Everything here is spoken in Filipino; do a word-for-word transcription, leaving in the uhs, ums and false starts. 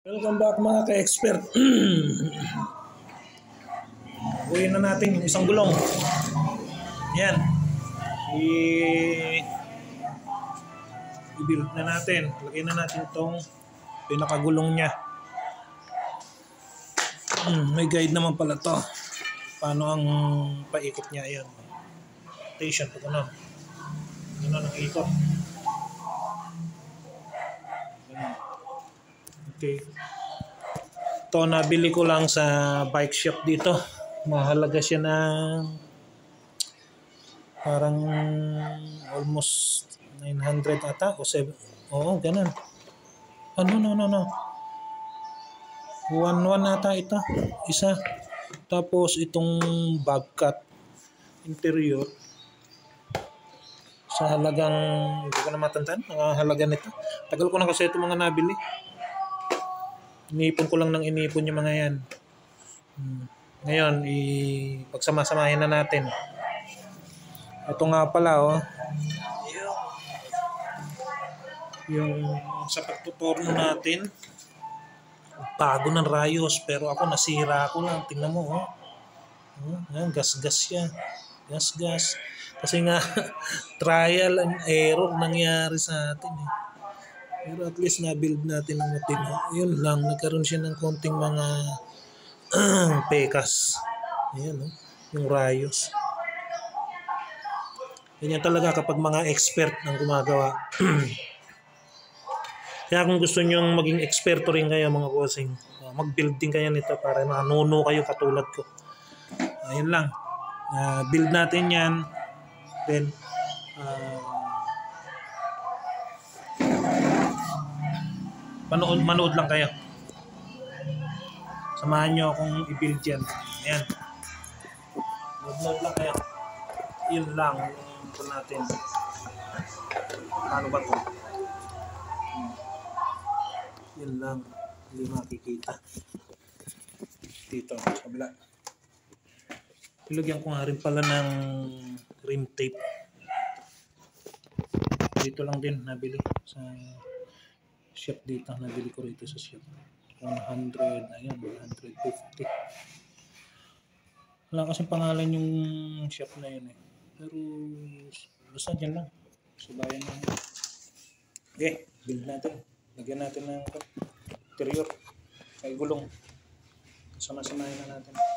Welcome back mga ka-expert. Uwiin na natin yung isang gulong. Yan. I I-build na natin. Lagay na natin itong pinakagulong niya. Hmm, may guide naman pala to. Paano ang paikot niya. Ayan. Rotation. Pag ano. Ano ang ikot. Okay. Ito nabili ko lang sa bike shop dito. Mahalaga siya ng parang almost nine hundred ata o seven. Oo, ganun. Ano, no, no, no. one one ata ito. Isa. Tapos itong bobcat interior sa halagang, hindi ko na matandaan, ang halaga nito. Tagal ko na kasi ito mga nabili. Inipon ko lang ng inipon yung mga yan. Hmm. Ngayon, ipagsama-samahin na natin. Ito nga pala, oh. Yung sa pagtutorno natin, bago ng rayos, pero ako nasira ko lang. Tingnan mo, oh. Oh, yan, gas-gas yan. Gas-gas. Kasi nga, trial and error nangyari sa atin, eh. Pero at least na-build natin ang matino. Yun lang, nagkaroon siya ng konting mga pekas. Ayan, no? Yung rayos. Ganyan talaga kapag mga expert ang gumagawa. Kaya kung gusto nyong maging eksperto rin kayo mga bossing, mag-build din kayo nito para manuno kayo katulad ko. Ayun lang. Uh, build natin yan. Then, uh, Manood, manood lang kayo. Samahan nyo akong i-build yan. Ayan. Manood lang kayo. Yun lang. Ito natin. Ano ba ito? Yun lang. Hindi makikita. Dito. Kabila. Ilagyan ko nga rin pala ng rim tape. Dito lang din nabili sa shop dito. Nabili ko rito sa shop. one hundred, ayan, one fifty. Wala kasing pangalan yung shop na yun, eh. Pero basta dyan lang. Subayan lang. Okay, build natin. Lagyan natin ng interior. Kay gulong. Sama-samahin na natin.